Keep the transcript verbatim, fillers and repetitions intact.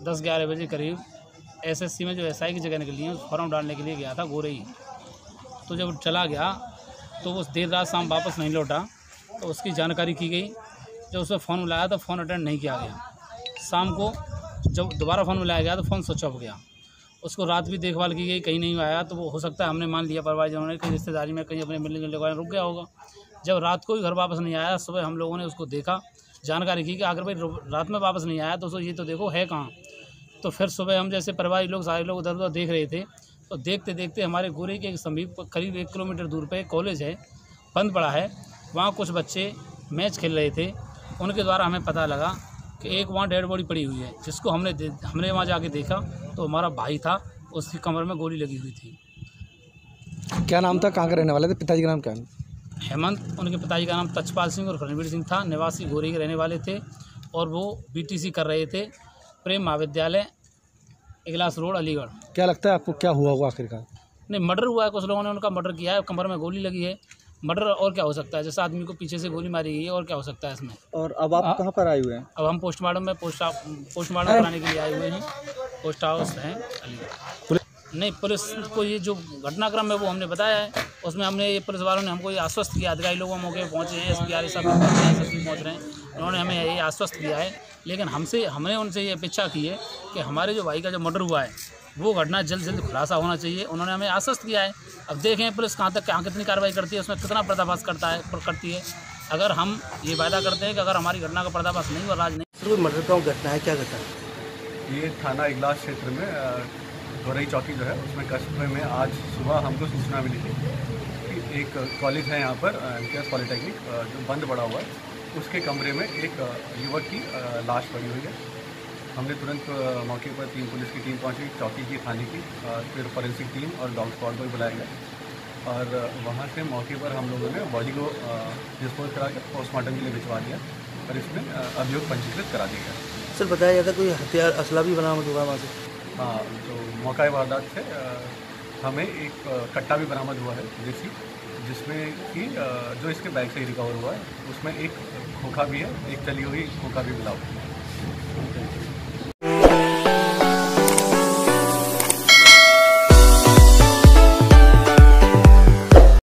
दस ग्यारह बजे करीब एसएससी में जो एसआई की जगह निकली है, उस फॉर्म डालने के लिए गया था गोरई। तो जब चला गया तो वो देर रात शाम वापस नहीं लौटा, तो उसकी जानकारी की गई। जब उसमें फ़ोन मिलाया तो फ़ोन अटेंड नहीं किया गया। शाम को जब दोबारा फ़ोन मिलाया गया तो फ़ोन स्विच ऑफ गया। उसको रात भी देखभाल की गई, कहीं नहीं आया। तो वो हो सकता है हमने मान लिया परिवार जनों ने कहीं रिश्तेदारी में कहीं अपने मिलने जुलने वाले रुक गया होगा। जब रात को भी घर वापस नहीं आया, सुबह हम लोगों ने उसको देखा, जानकारी की कि अगर भाई रात में वापस नहीं आया तो उसको ये तो देखो है कहाँ। तो फिर सुबह हम जैसे परिवार लोग सारे लोग उधर उधर देख रहे थे, तो देखते देखते हमारे गोरे के समीप करीब एक किलोमीटर दूर पे कॉलेज है, बंद पड़ा है। वहाँ कुछ बच्चे मैच खेल रहे थे। उनके द्वारा हमें पता लगा कि एक वहाँ डेड बॉडी पड़ी हुई है, जिसको हमने हमने वहाँ जाके देखा तो हमारा भाई था, उसकी कमर में गोली लगी हुई थी। क्या नाम था, कहाँ के रहने वाले थे, पिताजी का नाम क्या है? हेमंत, उनके पिताजी का नाम तचपाल सिंह और रणवीर सिंह था। निवासी गोरी के रहने वाले थे और वो बीटीसी कर रहे थे, प्रेम महाविद्यालय, इगलास रोड, अलीगढ़। क्या लगता है आपको क्या हुआ होगा आखिरकार? नहीं, मर्डर हुआ है, कुछ लोगों ने उनका मर्डर किया है, कमर में गोली लगी है। मर्डर और क्या हो सकता है, जैसे आदमी को पीछे से गोली मारी गई है, और क्या हो सकता है इसमें। और अब आप कहाँ पर आए हुए हैं? अब हम पोस्टमार्टम में पोस्ट पोस्टमार्टम कराने के लिए आए हुए हैं। पोस्ट हाउस हैं अलीगढ़। नहीं, पुलिस को ये जो घटनाक्रम है वो हमने बताया है। उसमें हमने ये पुलिस वालों ने हमको ये आश्वस्त किया, अधिकारी लोग मौके पर पहुँचे हैं, एस पी आर साहब पहुँच रहे हैं, उन्होंने हमें ये आश्वस्त किया है। लेकिन हमसे हमने उनसे ये अपेक्षा की है कि हमारे जो भाई का जो मर्डर हुआ है वो घटना जल्द जल्द खुलासा होना चाहिए। उन्होंने हमें आश्वस्त किया है। अब देखें पुलिस कहाँ तक कहाँ कितनी कार्रवाई करती है, उसमें कितना पर्दाफाश करता है करती है। अगर हम ये वादा करते हैं कि अगर हमारी घटना का पर्दाफाश नहीं हुआ, राज नहीं। सर, कोई मर्डर का घटना है, क्या घटना है? ये थाना इगलास क्षेत्र में गोरई चौकी जो है उसमें कस्बे में आज सुबह हमको सूचना मिली थी कि एक कॉलेज है यहाँ पर एमकेएस पॉलिटेक्निक जो बंद पड़ा हुआ है, उसके कमरे में एक युवक की लाश पड़ी हुई है। हमने तुरंत मौके पर तीन पुलिस की टीम पहुंची, चौकी की, थाने की, फिर फॉरेंसिक टीम और डॉग स्क्वाड को भी बुलाया गया और वहां से मौके पर हम लोगों ने बॉडी को डिस्पोज करा के पोस्टमार्टम के लिए भिजवा दिया और इसमें अभियोग पंजीकृत करा दिया गया। सर, बताया जाता है कोई हथियार असला भी बरामद हुआ वहाँ से? हाँ, तो मौका वारदात से हमें एक कट्टा भी बरामद हुआ है देसी, जिसमें कि जो इसके बैग से ही रिकवर हुआ है, उसमें एक खोखा भी है, एक चली हुई खोखा भी मिला हुआ है।